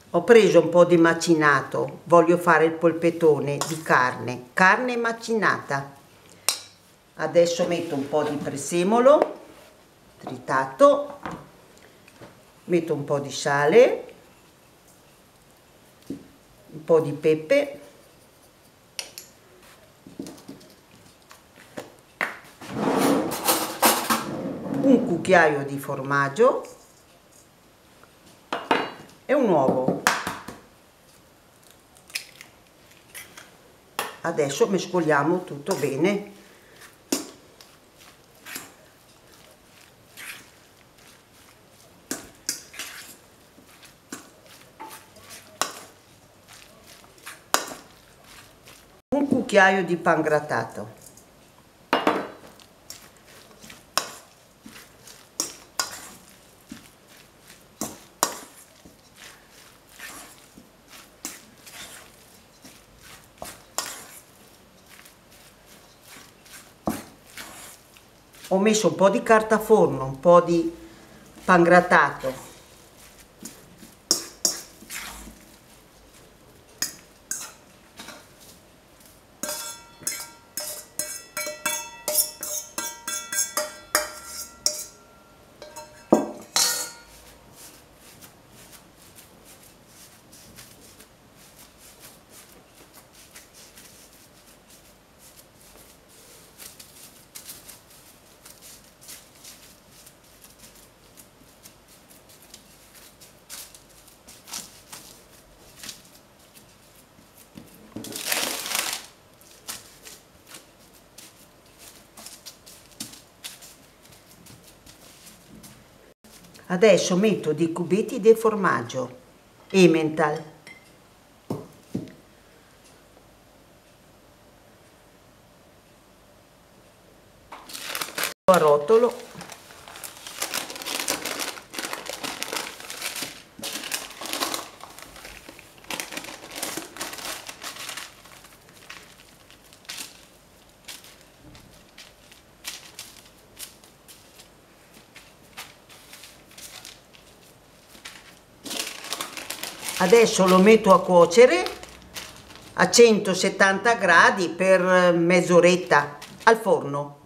Ho preso un po' di macinato, voglio fare il polpettone di carne macinata. Adesso metto un po' di prezzemolo tritato, metto un po' di sale, un po' di pepe, un cucchiaio di formaggio e un uovo. Adesso mescoliamo tutto bene. Un cucchiaio di pan grattato. Ho messo un po' di carta forno, un po' di pan grattato. Adesso metto dei cubetti di formaggio Emmental. Arrotolo. Adesso lo metto a cuocere a 170 gradi per mezz'oretta al forno.